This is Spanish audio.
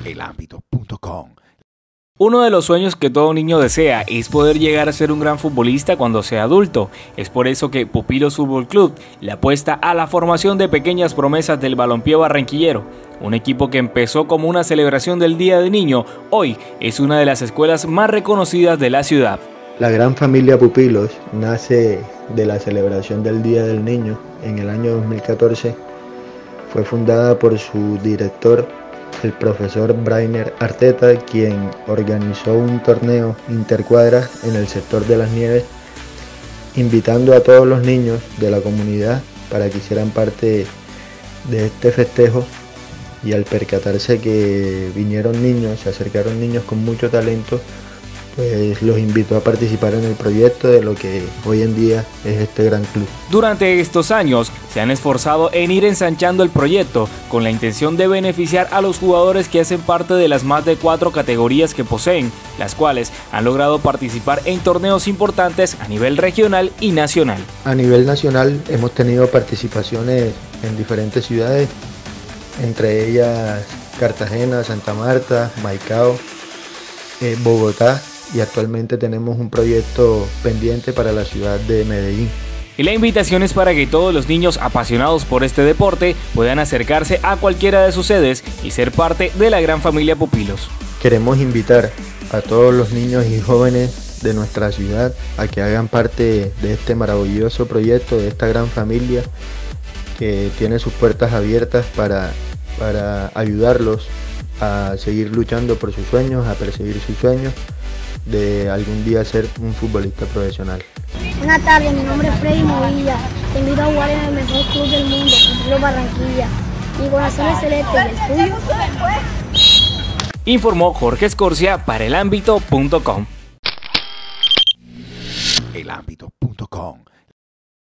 elambito.com. Uno de los sueños que todo niño desea es poder llegar a ser un gran futbolista cuando sea adulto. Es por eso que Pupilos Fútbol Club le apuesta a la formación de pequeñas promesas del balompié barranquillero. Un equipo que empezó como una celebración del Día del Niño, hoy es una de las escuelas más reconocidas de la ciudad. La gran familia Pupilos nace de la celebración del Día del Niño en el año 2014. Fue fundada por su director, el profesor Brainer Arteta, quien organizó un torneo intercuadras en el sector de Las Nieves, invitando a todos los niños de la comunidad para que hicieran parte de este festejo. Y al percatarse que vinieron niños, se acercaron niños con mucho talento, pues los invitó a participar en el proyecto de lo que hoy en día es este gran club. Durante estos años se han esforzado en ir ensanchando el proyecto con la intención de beneficiar a los jugadores que hacen parte de las más de 4 categorías que poseen, las cuales han logrado participar en torneos importantes a nivel regional y nacional. A nivel nacional hemos tenido participaciones en diferentes ciudades, entre ellas Cartagena, Santa Marta, Maicao, Bogotá, y actualmente tenemos un proyecto pendiente para la ciudad de Medellín. Y la invitación es para que todos los niños apasionados por este deporte puedan acercarse a cualquiera de sus sedes y ser parte de la gran familia Pupilos. Queremos invitar a todos los niños y jóvenes de nuestra ciudad a que hagan parte de este maravilloso proyecto, de esta gran familia que tiene sus puertas abiertas para ayudarlos a seguir luchando por sus sueños, a perseguir sus sueños de algún día ser un futbolista profesional. Buenas tardes, mi nombre es Freddy Movilla. Te invito a jugar en el mejor club del mundo, Pupilos Barranquilla. Mi corazón es celeste y el tuyo. Informó Jorge Escorcia para elambito.com. elambito.com.